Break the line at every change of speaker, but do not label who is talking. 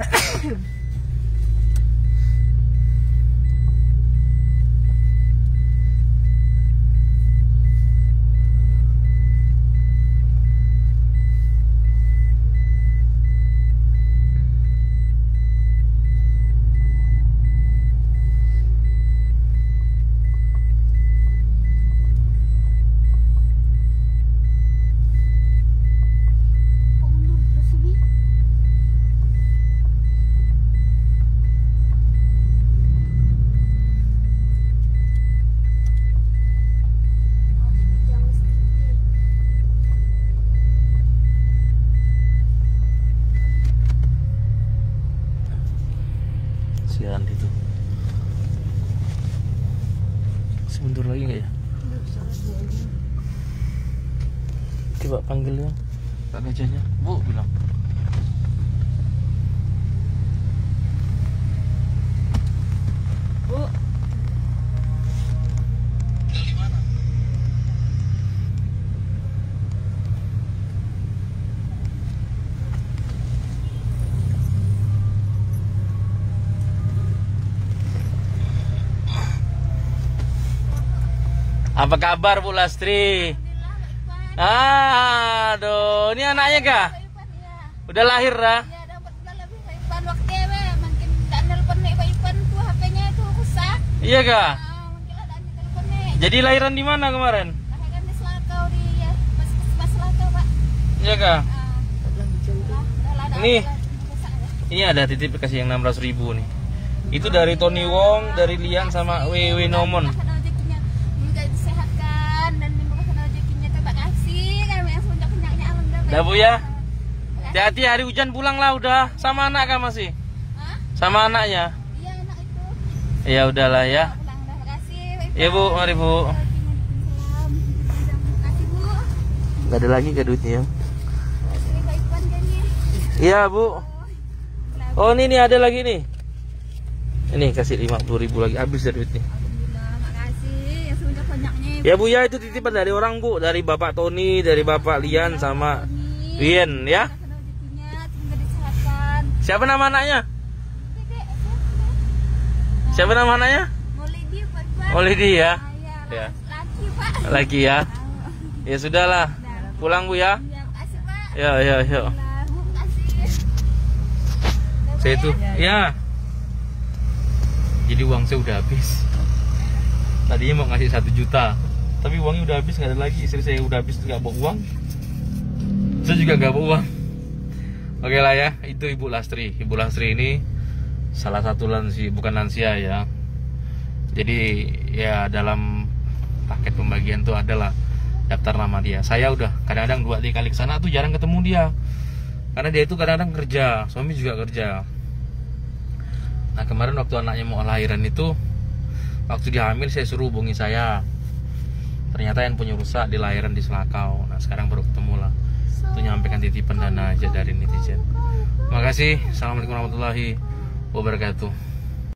Itu sebentar lagi nggak ya? Coba panggil ya Pak Gajahnya, Bu bilang. Bu. Dari mana? Apa kabar Bu Lastri? Aduh, ini anaknya kah? Udah lahir dah?
Iya, dapat bulan lebih Pak Ipan waktu makin tak nelpon nih Pak Ipan tuh HP-nya itu rusak.
Iya kah?
Mungkin ada teleponnya.
Jadi lahiran di mana kemarin?
Lahiran di Selakau di Mas Selakau, Pak.
Iya kah? Ini.
Rusak,
Ini ada titip kasih yang 600.000 nih. Itu dari Tony Wong, dari Lian sama WW Nomon. Dah Bu ya. Hati-hati hari hujan pulang lah udah. Sama anak kan masih?
Hah?
Sama anaknya?
Iya, anak itu.
Ya udahlah ya.
Pulang dah. Makasih.
Iya Bu, mari Bu.
Makasih Bu.
Gak ada lagi ke duitnya.
Makasih Pak Ipan kan nih.
Iya Bu. Oh ini nih ada lagi nih. Ini kasih 50.000 lagi, habis ya duitnya.
Alhamdulillah, makasih. Ya semenjak banyaknya.
Ya Bu ya, itu titipan dari orang Bu, dari Bapak Tony, dari Bapak Lian sama Wien ya.
Semoga disehatkan.
Siapa nama anaknya? Siapa nama anaknya?
Maulidi Pak Ipan.
Maulidi ya.
Ya.
Ya.
Laki Pak.
Lagi ya. Ya sudahlah. Pulang Bu ya.
Ya, makasih Pak.
Ya ya ya.
Bu, makasih.
Saya itu. Ya. Jadi uang saya udah habis. Tadinya mau ngasih 1 juta, tapi uangnya udah habis, nggak ada lagi. Istri saya udah habis, nggak bawa uang. Saya juga nggak bawa uang. Oke lah ya, itu Ibu Lastri. Ibu Lastri ini salah satu bukan lansia ya. Jadi ya dalam paket pembagian tuh adalah daftar nama dia. Saya udah kadang-kadang 2 kali ke sana tuh jarang ketemu dia. Karena dia itu kadang-kadang kerja, suami juga kerja. Nah kemarin waktu anaknya mau lahiran itu, waktu dia hamil saya suruh hubungi saya. Ternyata yang punya rusak di lahiran di Selakau. Nah sekarang baru ketemu lah. Itu nyampaikan titipan dana aja dari netizen. Makasih. Assalamualaikum warahmatullahi wabarakatuh.